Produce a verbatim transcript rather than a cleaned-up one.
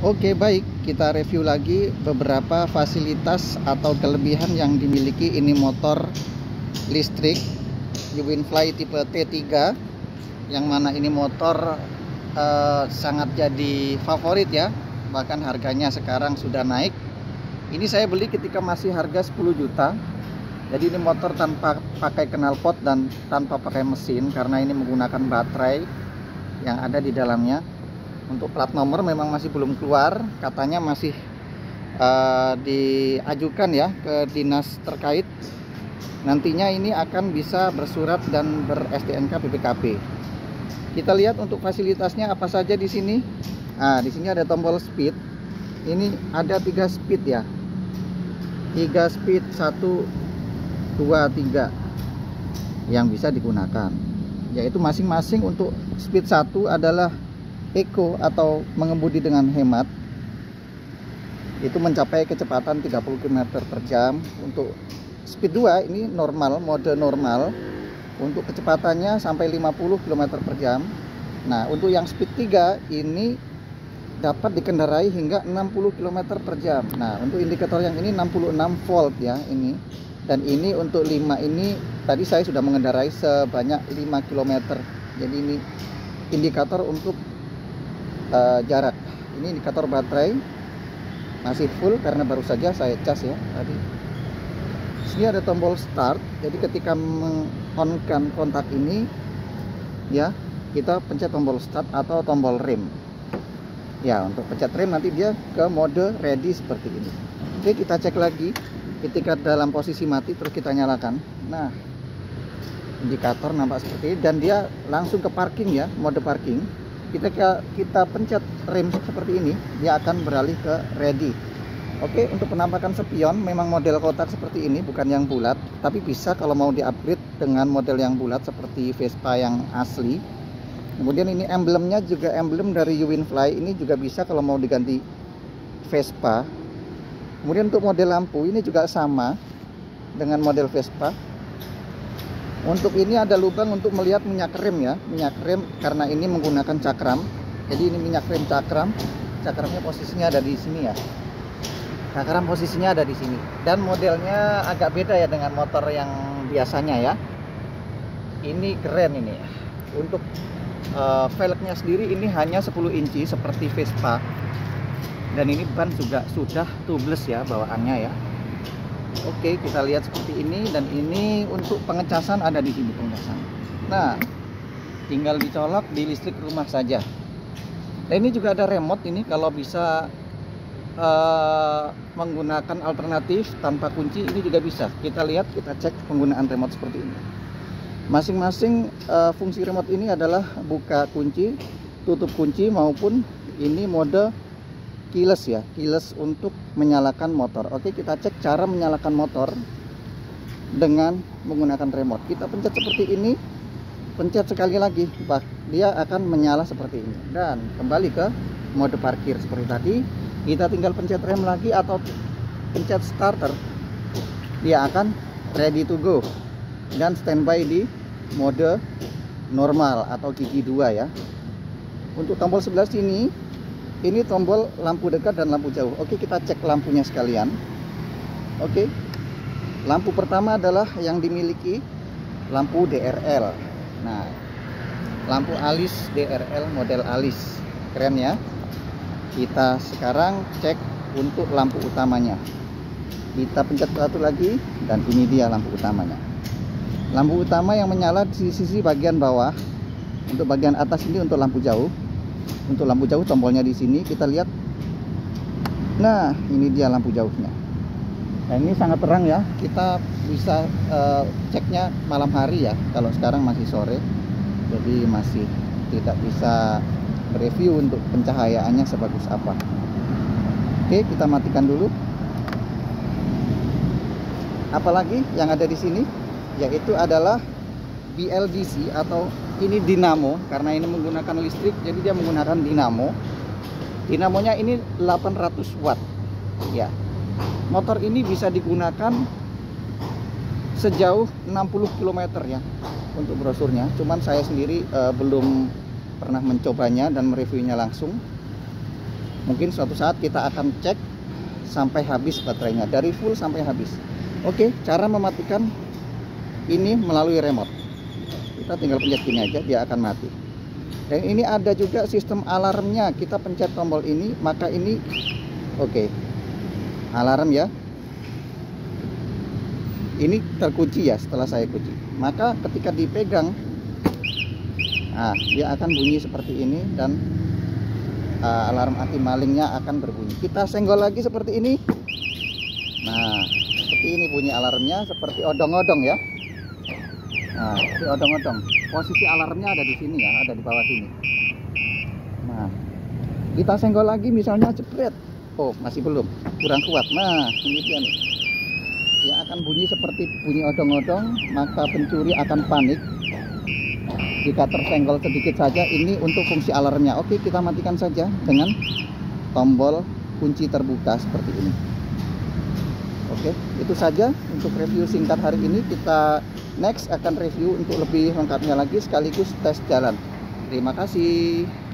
Oke, baik, kita review lagi beberapa fasilitas atau kelebihan yang dimiliki ini motor listrik Uwinfly tipe T tiga, yang mana ini motor eh, sangat jadi favorit ya, bahkan harganya sekarang sudah naik. Ini saya beli ketika masih harga sepuluh juta. Jadi ini motor tanpa pakai knalpot dan tanpa pakai mesin, karena ini menggunakan baterai yang ada di dalamnya. Untuk plat nomor memang masih belum keluar, katanya masih uh, diajukan ya ke dinas terkait. Nantinya ini akan bisa bersurat dan ber-S T N K B P K B. Kita lihat untuk fasilitasnya apa saja di sini. Nah, di sini ada tombol speed. Ini ada tiga speed ya. Tiga speed, satu, dua, tiga yang bisa digunakan. Yaitu masing-masing untuk speed satu adalah eco atau mengemudi dengan hemat, itu mencapai kecepatan tiga puluh kilometer per jam. Untuk speed dua ini normal, mode normal, untuk kecepatannya sampai lima puluh kilometer per jam. Nah, untuk yang speed tiga ini dapat dikendarai hingga enam puluh kilometer per jam. Nah, untuk indikator yang ini enam puluh enam volt ya ini. Dan ini untuk lima ini tadi saya sudah mengendarai sebanyak lima kilometer. Jadi ini indikator untuk Uh, jarak. Ini indikator baterai masih full karena baru saja saya cas ya tadi. Sini ada tombol start. Jadi ketika meng-on-kan kontak ini ya, kita pencet tombol start atau tombol rem. Ya, untuk pencet rem nanti dia ke mode ready seperti ini. Oke, kita cek lagi ketika dalam posisi mati terus kita nyalakan. Nah, indikator nampak seperti ini dan dia langsung ke parking ya, mode parking. Kita kita pencet rem seperti ini, dia akan beralih ke ready. Oke, untuk penampakan spion memang model kotak seperti ini, bukan yang bulat, tapi bisa kalau mau di-upgrade dengan model yang bulat seperti Vespa yang asli. Kemudian ini emblemnya juga emblem dari Uwinfly, ini juga bisa kalau mau diganti Vespa. Kemudian untuk model lampu ini juga sama dengan model Vespa. Untuk ini ada lubang untuk melihat minyak rem ya, minyak rem karena ini menggunakan cakram. Jadi ini minyak rem cakram, cakramnya posisinya ada di sini ya. Cakram posisinya ada di sini. Dan modelnya agak beda ya dengan motor yang biasanya ya. Ini keren ini. Untuk uh, velgnya sendiri ini hanya sepuluh inci seperti Vespa. Dan ini ban juga sudah tubeless ya bawaannya ya. Oke, kita lihat seperti ini, dan ini untuk pengecasan ada di sini pengecasan. Nah, tinggal dicolok di listrik rumah saja. Nah, ini juga ada remote ini kalau bisa uh, menggunakan alternatif tanpa kunci, ini juga bisa. Kita lihat, kita cek penggunaan remote seperti ini. Masing-masing uh, fungsi remote ini adalah buka kunci, tutup kunci, maupun ini mode keyless ya, keyless untuk menyalakan motor. Oke, kita cek cara menyalakan motor dengan menggunakan remote. Kita pencet seperti ini, pencet sekali lagi, bah, dia akan menyala seperti ini. Dan kembali ke mode parkir seperti tadi. Kita tinggal pencet rem lagi atau pencet starter, dia akan ready to go dan standby di mode normal atau gigi dua ya. Untuk tombol sebelah sini, ini tombol lampu dekat dan lampu jauh. Oke, kita cek lampunya sekalian. Oke, lampu pertama adalah yang dimiliki lampu D R L. Nah, lampu alis D R L model alis, keren ya. Kita sekarang cek untuk lampu utamanya. Kita pencet satu lagi dan ini dia lampu utamanya. Lampu utama yang menyala di sisi bagian bawah. Untuk bagian atas ini untuk lampu jauh. Untuk lampu jauh tombolnya di sini, kita lihat. Nah, ini dia lampu jauhnya. Nah, ini sangat terang ya. Kita bisa uh, ceknya malam hari ya. Kalau sekarang masih sore, jadi masih tidak bisa review untuk pencahayaannya sebagus apa. Oke, kita matikan dulu. Apalagi yang ada di sini, yaitu adalah B L D C atau ini dinamo, karena ini menggunakan listrik, jadi dia menggunakan dinamo. Dinamonya ini delapan ratus watt ya. Motor ini bisa digunakan sejauh enam puluh kilometer ya untuk brosurnya. Cuman saya sendiri uh, belum pernah mencobanya dan mereviewnya langsung. Mungkin suatu saat kita akan cek sampai habis baterainya, dari full sampai habis. Oke, cara mematikan ini melalui remote. Kita tinggal pencet gini aja, dia akan mati. Dan ini ada juga sistem alarmnya. Kita pencet tombol ini, maka ini oke, alarm ya. Ini terkunci ya, setelah saya kunci. Maka ketika dipegang, nah dia akan bunyi seperti ini, dan uh, alarm anti malingnya akan berbunyi. Kita senggol lagi seperti ini. Nah, seperti ini bunyi alarmnya, seperti odong-odong ya. Nah, seperti odong-odong. Posisi alarmnya ada di sini ya, ada di bawah sini. Nah, kita senggol lagi misalnya, jepret. Oh, masih belum, kurang kuat. Nah, ini dia nih. Dia akan bunyi seperti bunyi odong-odong, maka pencuri akan panik. Jika tersenggol sedikit saja, ini untuk fungsi alarmnya. Oke, kita matikan saja dengan tombol kunci terbuka seperti ini. Oke, itu saja untuk review singkat hari ini. Kita next akan review untuk lebih lengkapnya lagi, sekaligus tes jalan. Terima kasih.